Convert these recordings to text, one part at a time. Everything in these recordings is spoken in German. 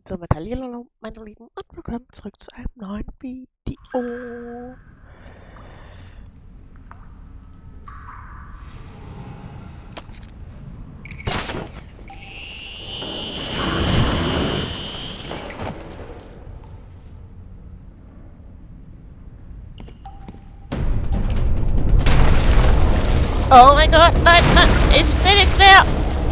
Und somit hallo, meine Lieben, und willkommen zurück zu einem neuen Video. Oh mein Gott, nein, nein, ich will nicht mehr!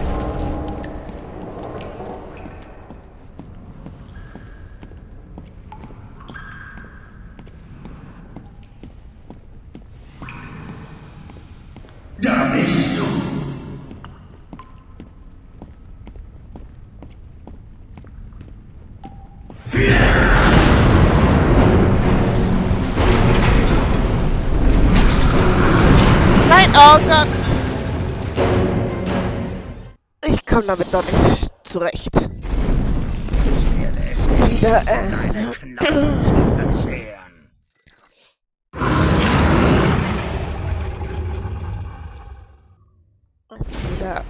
Da bist du. Nein, oh Gott! Ich komme damit noch nicht zurecht. Ich werde es Wieder, deine Knochen zu verzehren. Also wieder.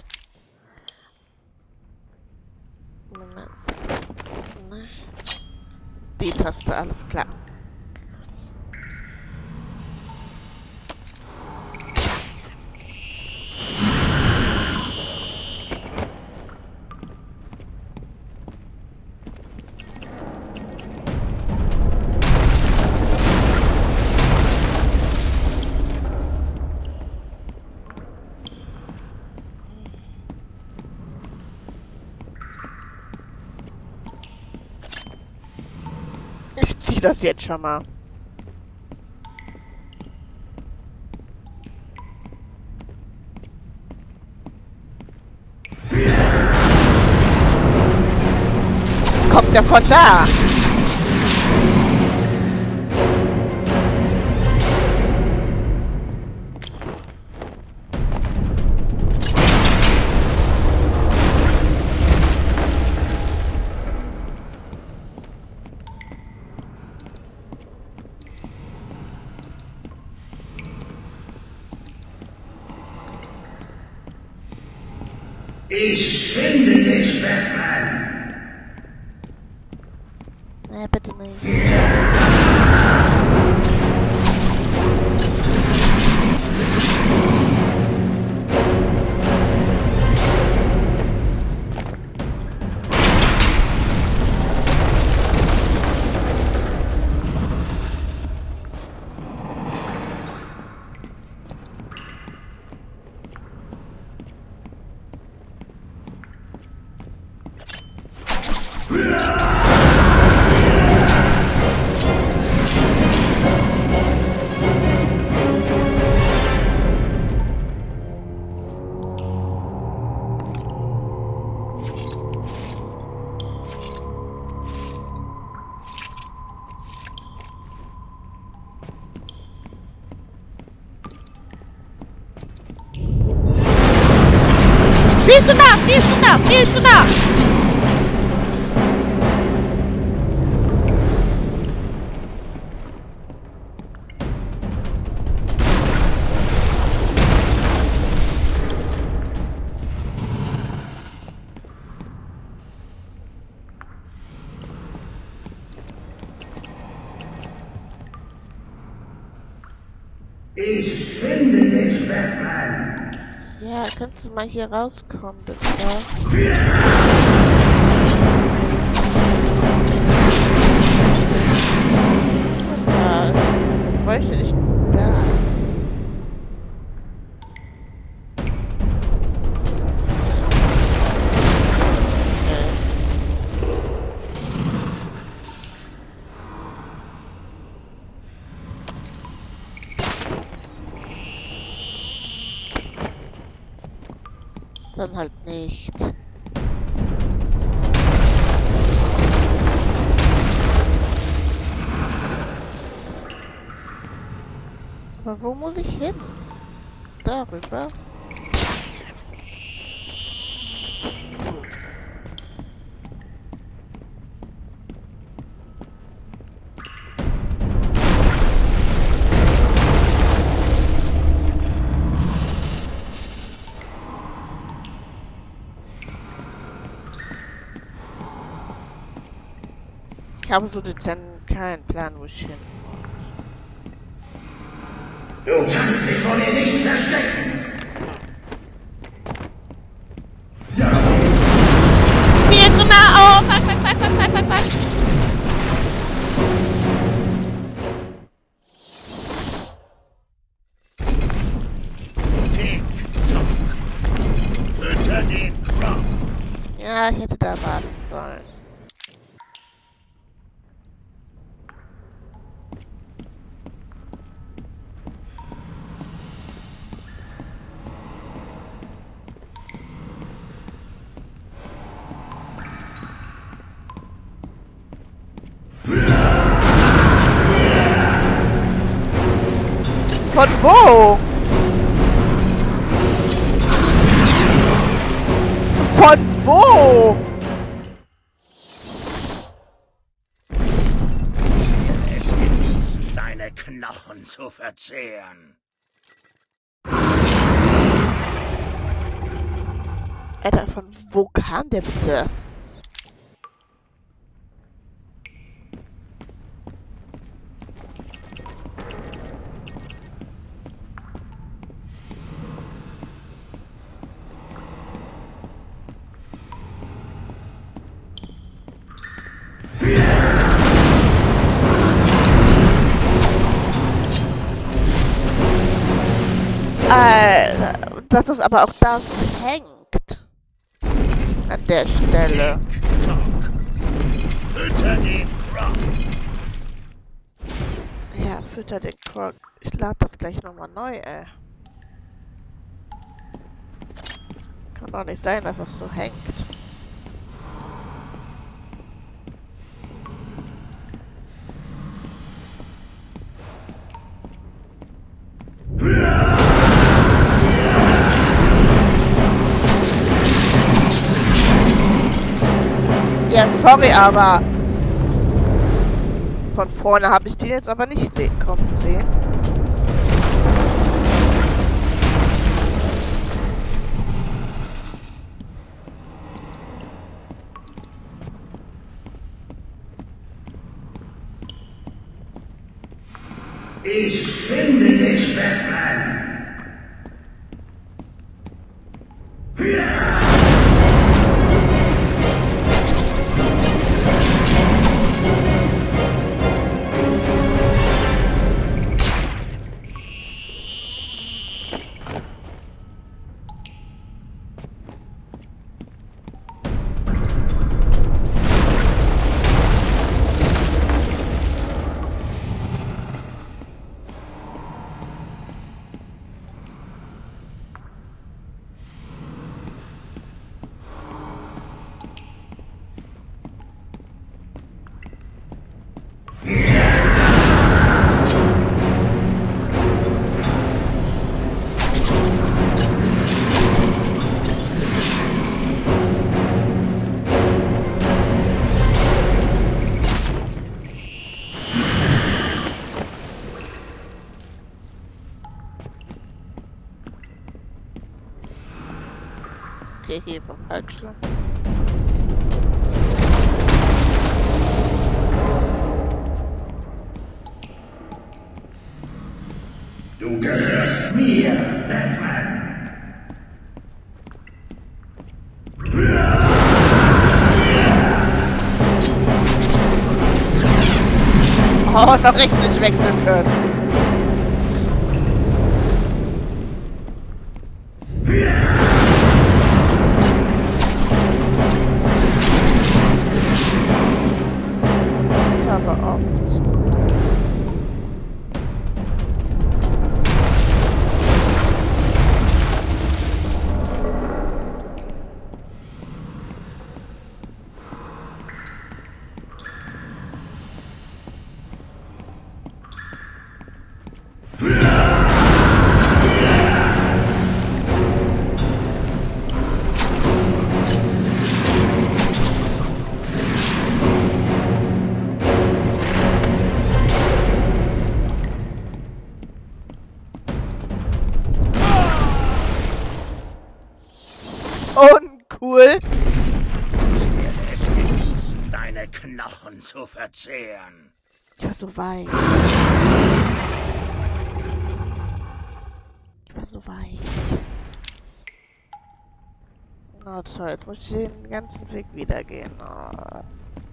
Moment. Na. Die Taste, alles klar. Ich zieh das jetzt schon mal. Kommt der von da? Ich finde dich, Batman. Nee, bitte nicht. Viel zu nah, viel zu nah, viel zu nah! Ich finde dich, Batman. Ja, kannst du mal hier rauskommen, bitte? Ja, ich bräuchte dich da. Dann halt nicht. Aber wo muss ich hin? Darüber? Ich habe so dezent keinen Plan, wo ich hin muss. Du kannst dich vor mir nicht verstecken! Viel zu nah! Oh, fuck. Tick-Tock! Fütter den Krog! Ja, ich hätte da warten sollen. Von wo? Von wo? Es genießen, deine Knochen zu verzehren. Alter, von wo kam der bitte? Alter, dass es aber auch da so hängt. An der Stelle. Tick-Tock! Fütter den Krog! Ja, fütter den Krog. Ich lade das gleich nochmal neu, ey. Kann doch nicht sein, dass das so hängt. Ja, sorry, aber von vorne habe ich den jetzt aber nicht kommen sehen. Ich finde dich, Batman! Okay, hier vom Halsschlag. Du gehörst mir, Batman! Oh, noch rechts nicht wechseln können. Das ist aber oft. Ich Uncool. werde es genießen, deine deine Knochen zu verzehren. Ich war so weit. Ich war so weit. Oh toll, jetzt muss ich den ganzen Weg wieder gehen. Oh.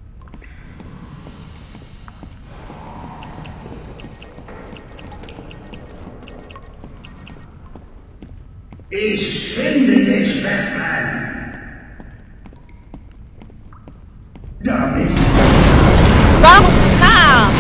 Ich finde dich, Batman! Da bist du! Warum kam?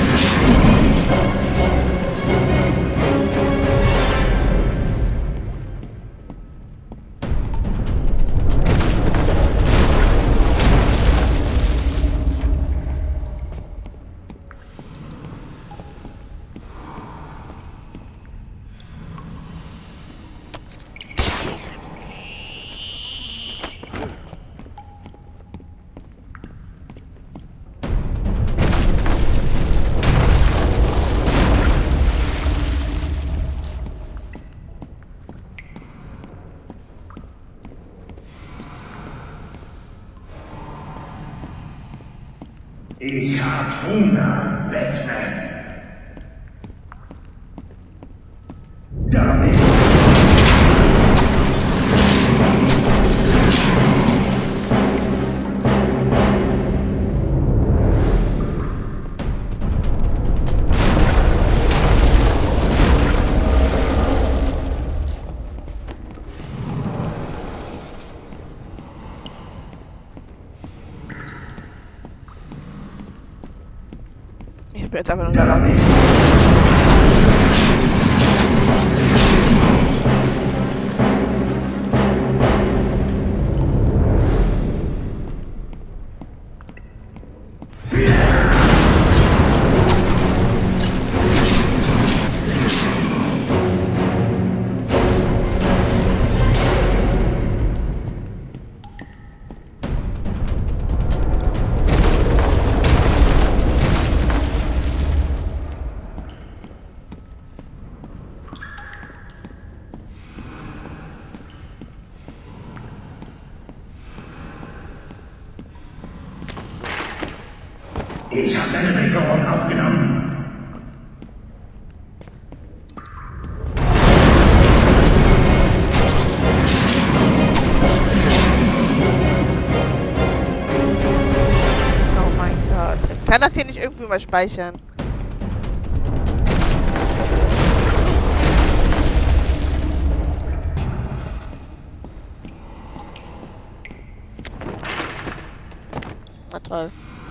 Ich hab Hunger, Batman! Da bist du! Ich bin jetzt einfach nur da. Ich hab deine Bedrohung aufgenommen. Oh mein Gott. Ich kann das hier nicht irgendwie mal speichern. Na toll.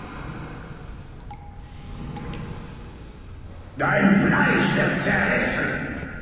Dein Fleisch wird zerrissen.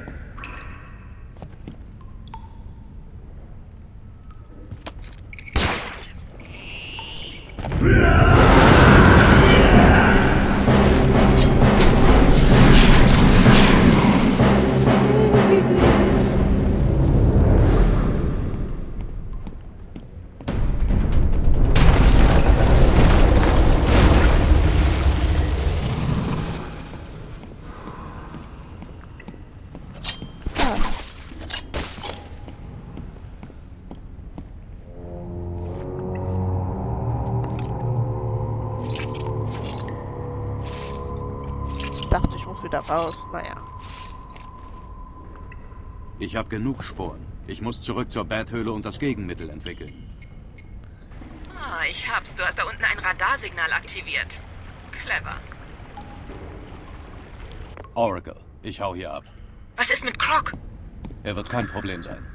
Ich dachte, ich muss wieder raus. Naja. Ich habe genug Sporen. Ich muss zurück zur Bathöhle und das Gegenmittel entwickeln. Ah, ich hab's. Du hast da unten ein Radarsignal aktiviert. Clever. Oracle, ich hau hier ab. Was ist mit Croc? Er wird kein Problem sein.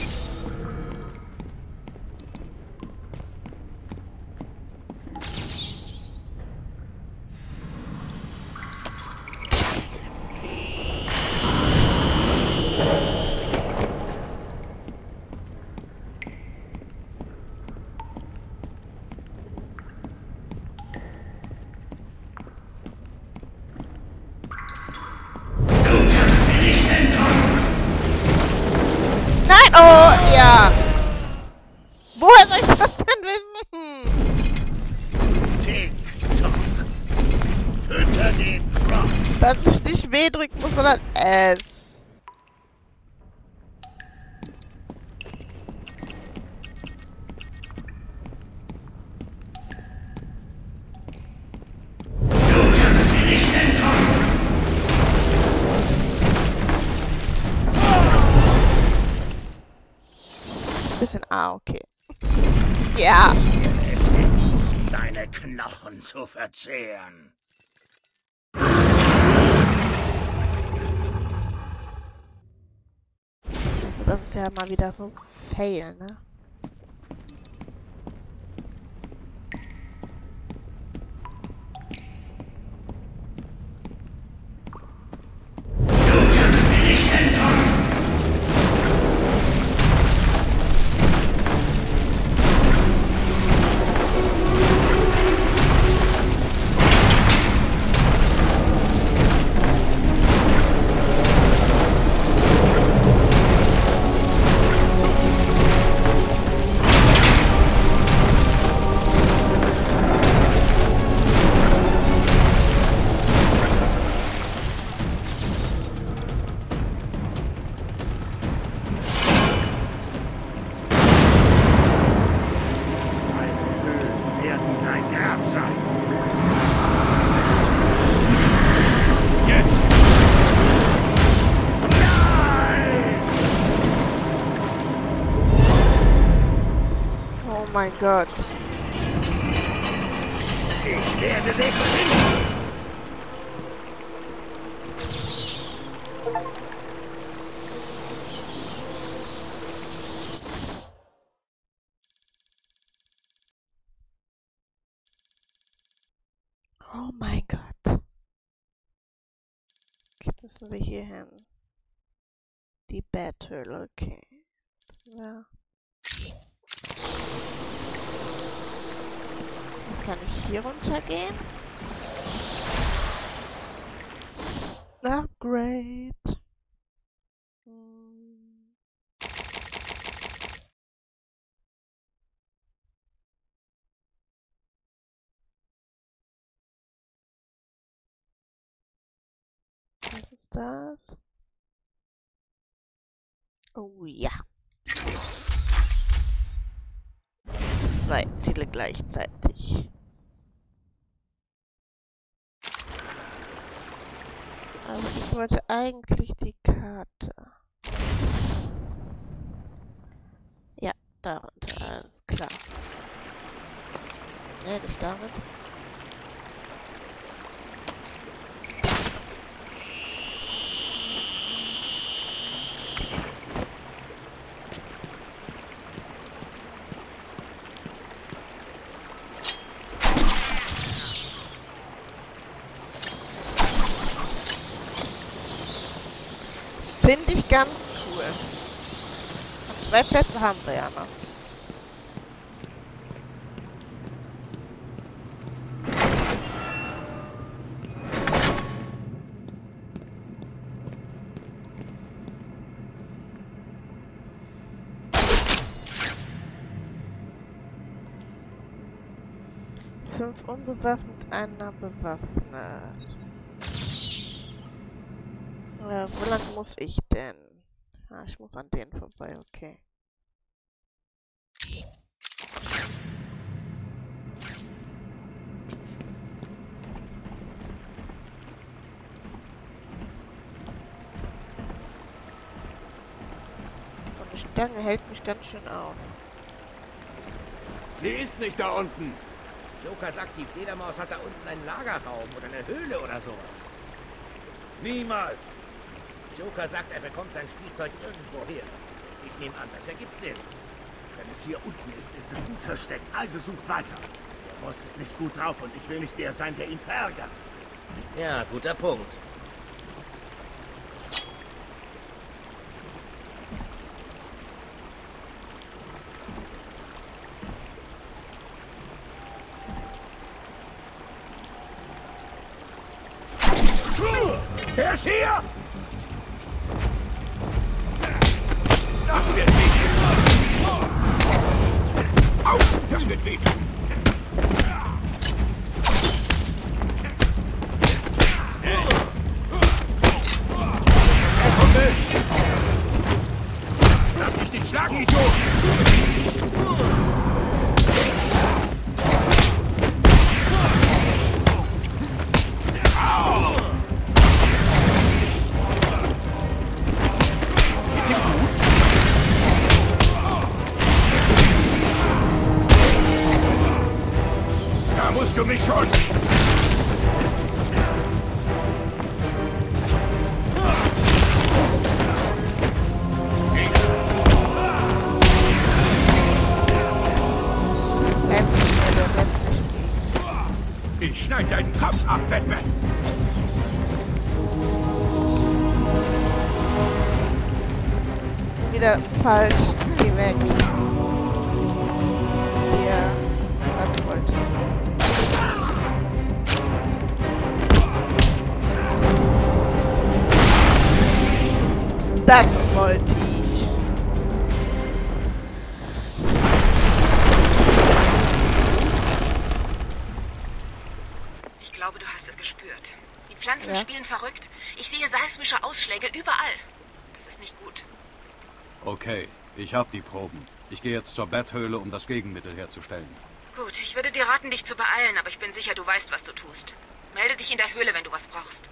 Nein! Oh, ja! Woher soll ich das denn wissen? Tick-Tock. Fütter den Croc. Dass ich nicht W drücken muss, sondern S. Ah, okay. Ja. Es genießen, deine Knochen zu verzehren. Also das ist ja mal wieder so fail, ne? Oh mein Gott. Ich werde dich finden. Oh mein Gott. Jetzt müssen wir hier hin. Die Betthöhle, okay. Ja. Jetzt kann ich hier runtergehen. Upgrade. Was ist das? Oh ja. 2 Ziele gleichzeitig. Aber ich wollte eigentlich die Karte. Ja, darunter, alles klar. Ne, nicht damit. Finde ich ganz cool. Und 2 Plätze haben wir ja noch. Fünf unbewaffnet, einer bewaffnet. Wo lang muss ich denn? Ah, ich muss an denen vorbei, okay. So eine Stange hält mich ganz schön auf. Sie ist nicht da unten. Joker sagt, die Fledermaus hat da unten einen Lagerraum oder eine Höhle oder sowas. Niemals. Joker sagt, er bekommt sein Spielzeug irgendwo her. Ich nehme an, das ergibt Sinn. Wenn es hier unten ist, ist es gut versteckt, also sucht weiter. Der Boss ist nicht gut drauf und ich will nicht der sein, der ihn verärgert. Ja, guter Punkt. Er ist hier! Das wird wehtun! Au! Das wird wehtun! Lass mich nicht schlagen, Idiot! du mich schon? Ich schneide deinen Kopf ab, Batman! Wieder falsch. Geh weg. Hier. Das wollte ich. Das wollte ich. Ich glaube, du hast es gespürt. Die Pflanzen Ja. spielen verrückt. Ich sehe seismische Ausschläge überall. Das ist nicht gut. Okay, ich habe die Proben. Ich gehe jetzt zur Bat-Höhle, um das Gegenmittel herzustellen. Gut, ich würde dir raten, dich zu beeilen, aber ich bin sicher, du weißt, was du tust. Melde dich in der Höhle, wenn du was brauchst.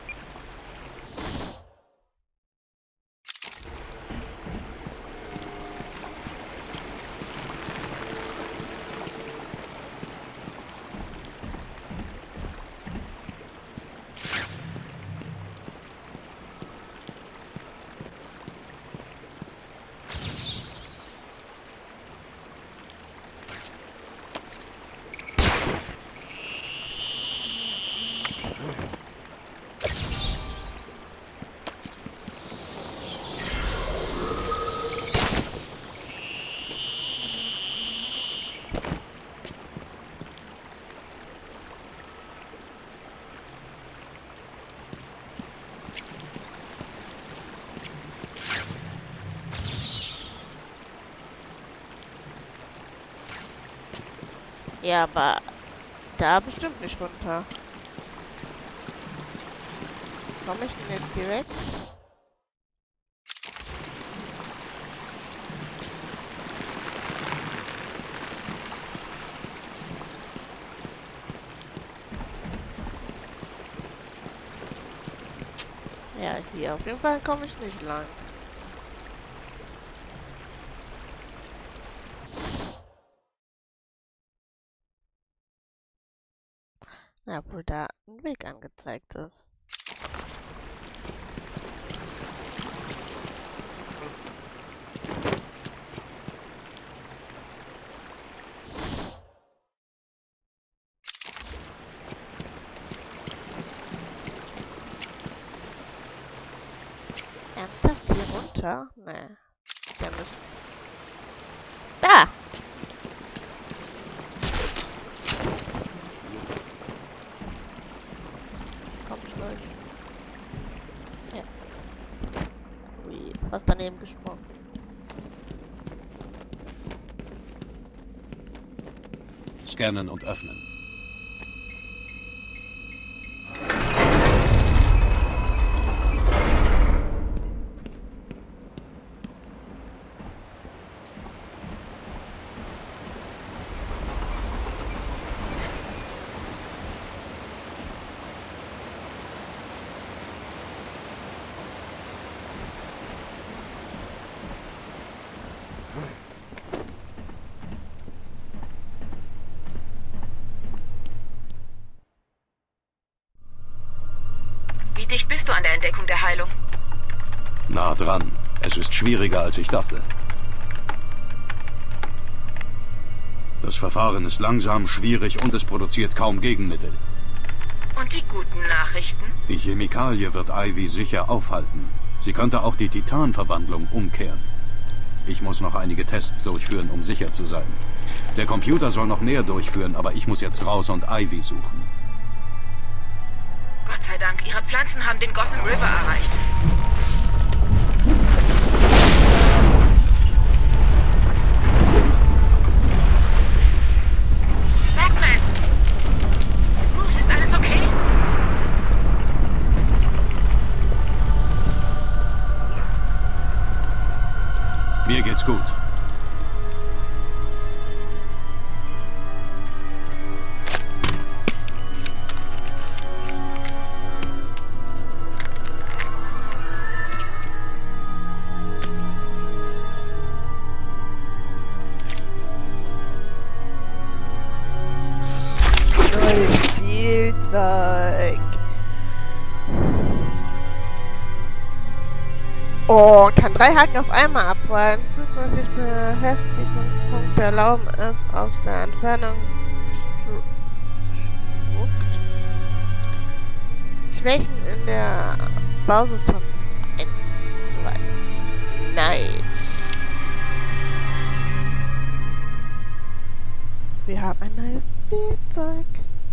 Ja, aber da bestimmt nicht runter. Komme ich denn jetzt hier weg? Ja, hier auf jeden Fall komme ich nicht lang. Ja, obwohl da ein Weg angezeigt ist. Ernsthaft hier runter? Nee. Der müsste. Da! Komm ich durch. Jetzt. Ui, fast daneben gesprungen. Scannen und öffnen. Wie dicht bist du an der Entdeckung der Heilung? Nah dran. Es ist schwieriger, als ich dachte. Das Verfahren ist langsam, schwierig und es produziert kaum Gegenmittel. Und die guten Nachrichten? Die Chemikalie wird Ivy sicher aufhalten. Sie könnte auch die Titanverwandlung umkehren. Ich muss noch einige Tests durchführen, um sicher zu sein. Der Computer soll noch mehr durchführen, aber ich muss jetzt raus und Ivy suchen. Gott sei Dank, ihre Pflanzen haben den Gotham River erreicht. Batman! Bruce, ist alles okay? Mir geht's gut. Spielzeug. Oh, kann 3 Haken auf einmal abfeuern. Zusätzliche Befestigungspunkte erlauben es aus der Entfernung Schwächen in der Bausubstanz einzuweisen. Nice. Wir haben ein neues Spielzeug.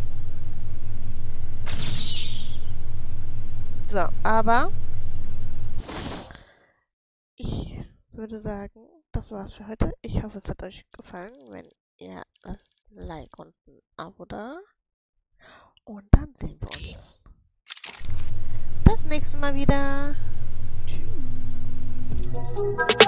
So, aber ich würde sagen, das war's für heute. Ich hoffe, es hat euch gefallen. Wenn ihr lasst ein Like und ein Abo da. Und dann sehen wir uns das nächste Mal wieder. Tschüss.